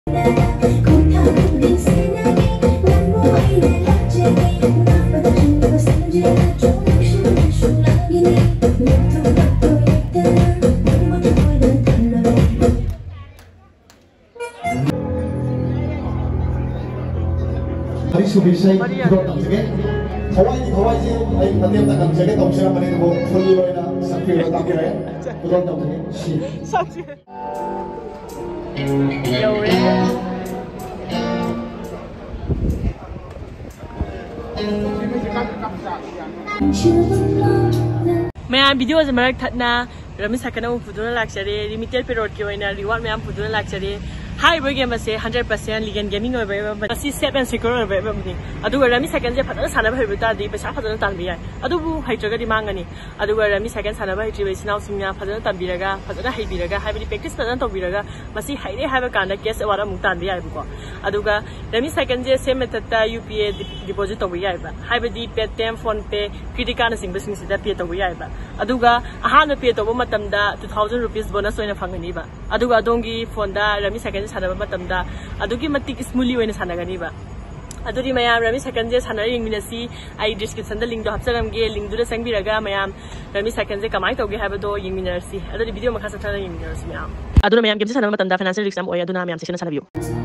수비시에 그것 당시에 더와이지 아이 반대로 당시에 동시에 만에 뭐 풀리로이나 상피로 당기래 그것 당시에 시 사지 मैं वीडियो से मरक थना रमी सकना पुदुना लाक्चरे लिमिटेड पेरोड के वैना रिवार्ड में पुदुना लाक्चरे हाई गेम से 100% legal gaming safe and secure rummy second से फजन सानब हेबी पैसा फजन तानी हेट्रगदी मांगनी रमी सेकेंड सानब हेट्रीब इनाउसिंग फजन तमीरगा फजन हेबीरगा प्रेक्टिस फजन तौरगा हेरे है केस अवार्ड अमुक तान याबको रमी सेकेंड से सेम मेथड UPA डिपोजिट तब याबी Paytm PhonePe credit card पे तब याब अहान पे तब 2000 रुपीस बोनस फंगनी अदोंगी फोन रमी सेकेंड सानब स्मूली सानगनीब मैम रमी सेकेंड सानी आई डिस्क्रिप्शन लिंक हापचरगे लिंक चंबीरगा मैम रमी सेकेंड कमाई तौगे है येंसी वीडियो मखा चलना येंसी मैम मैम गेम सानब फाइनेंशियल रिस्क मैम से सानबियो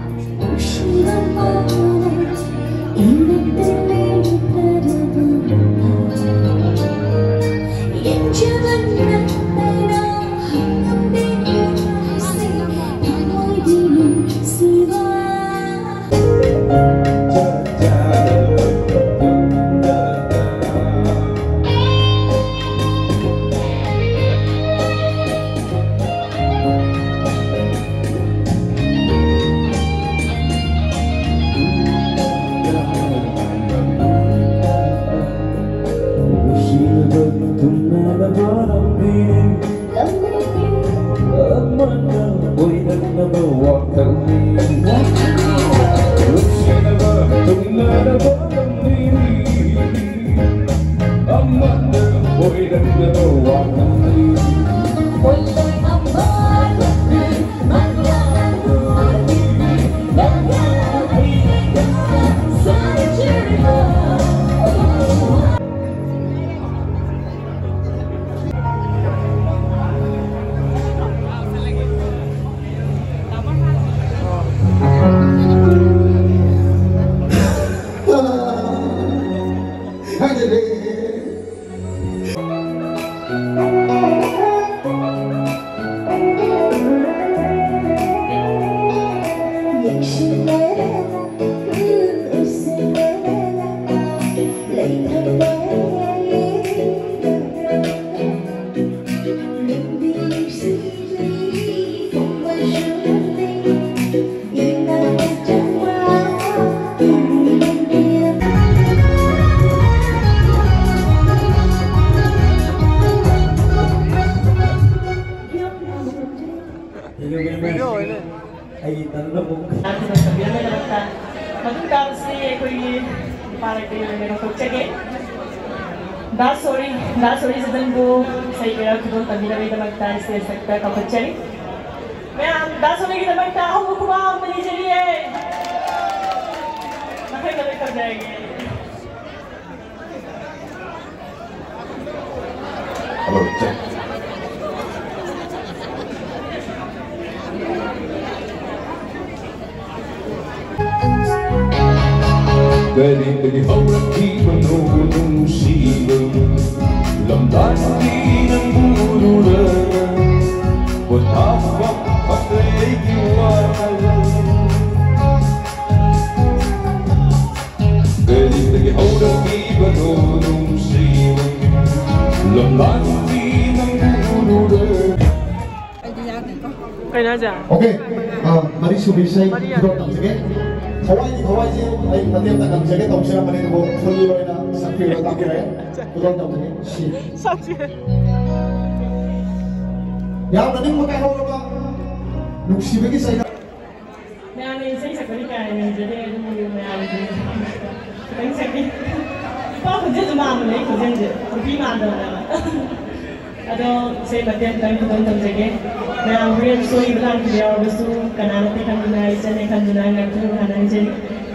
ओके मरी सुबिसै करो तंगे हवाई आई पतेम तक जगह तौसे मने वो फुल्ली रोइना संपीरो ताकिरे करो तंगे सी सच्ची यार रनिंग मका होगा नुक्सीबेगी सही मैं सही सकरी का है जदे मैं सही सकरी पा खुजे जमान नहीं खुजे भी मान दो अदो से बतेम तंग जगह Now we're so glad to be able to Kanana Kanduna, Isane Kanduna, Hananjay.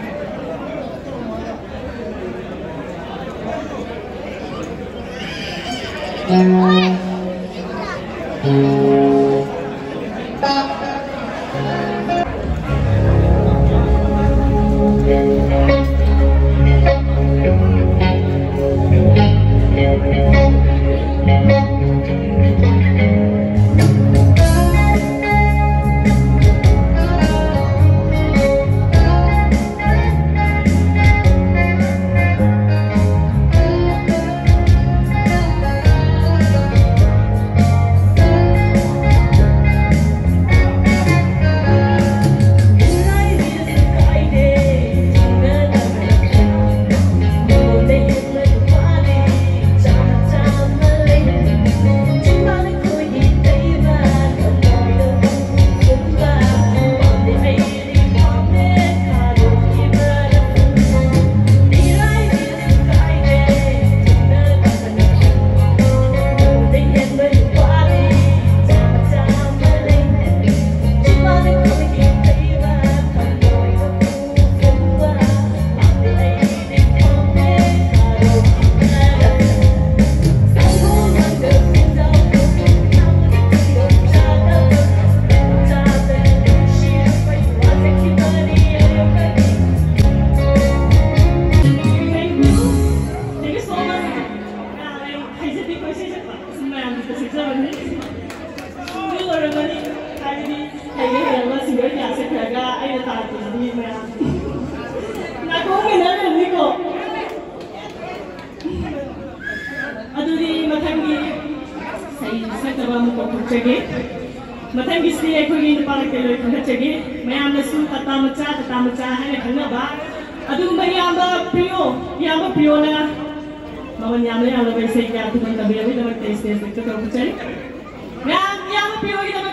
Matang gisli ay kugi para kilo ito chagi mayam na su tata macha hay khangna ba adu mayam ba priyo na mawan yam le ala bai sai kya tu kan tabi abi tamak taste ko ko chari mayam priyo